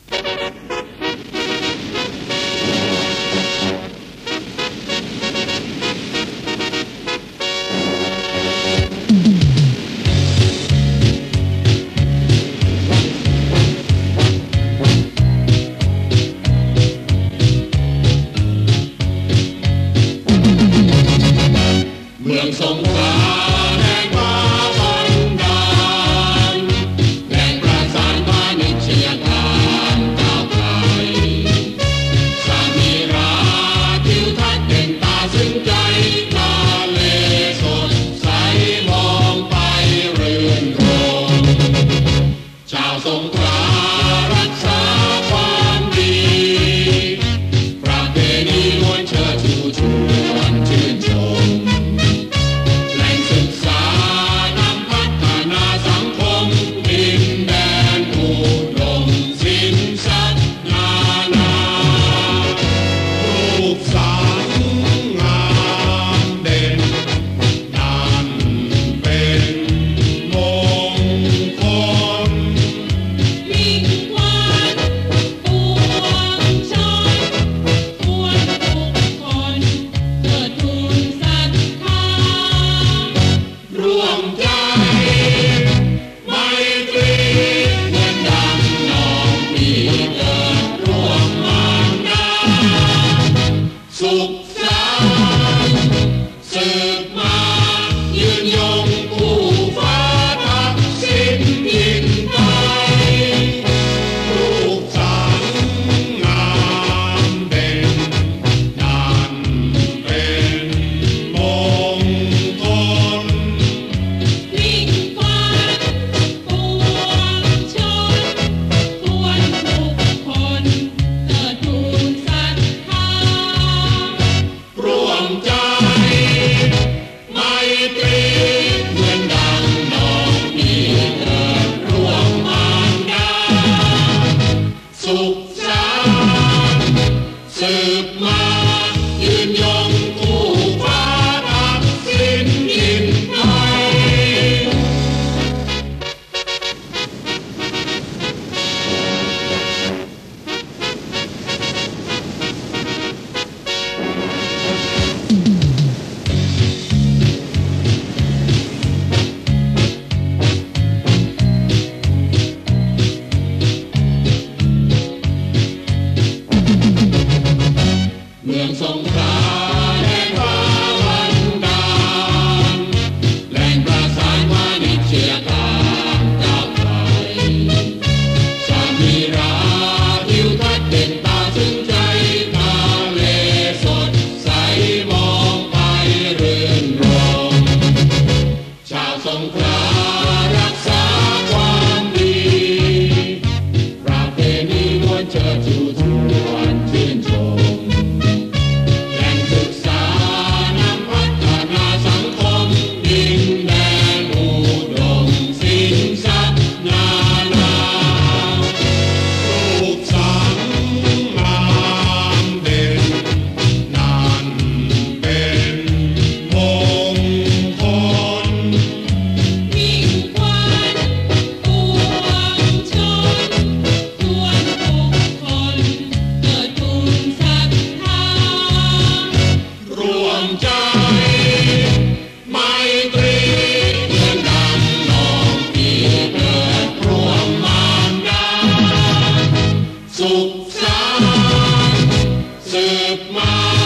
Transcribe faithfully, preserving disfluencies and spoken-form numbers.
เมืองสงขลาแห่งฟ้าบันดาลแหล่งประสานพาณิชยการก้าวไกลสามีราทิวทัศน์เด่นตาซึ้งใจทะเลสดใสมองไปรื่นรมชาวสงขลารักษาความดีประเพณีล้วนเชิดชูชวนชื่นชมสุขสันต์สืบมายืนยงคู่ฟ้าทักษิณถิ่นไทยรูปสังงามเด่นนั่นเป็นมงคลมิ่งขวัญปวงชนควรทุกคนเทิดทูนศรัทธารวมใจไมตรีเหมือนดังน้องพี่เกิดร่วมมารดาสุขสันต์สืบมายืนยงคู่ฟ้าทักษิณถิ่นไทยเมืองสงขลาแห่งฟ้าบันดาลแหล่งประสานพาณิชยการก้าวไกลสามีราทิวทัศน์เด่นตาซึ้งใจทะเลสดใสมองไปรื่นรมชาวสงขลารักษาความดีประเพณีล้วนเชิดชูชวนชื่นชมใจไมตรีเหมือนดังน้องพี่เกิดร่วมมารดาสุขสันต์สืบมา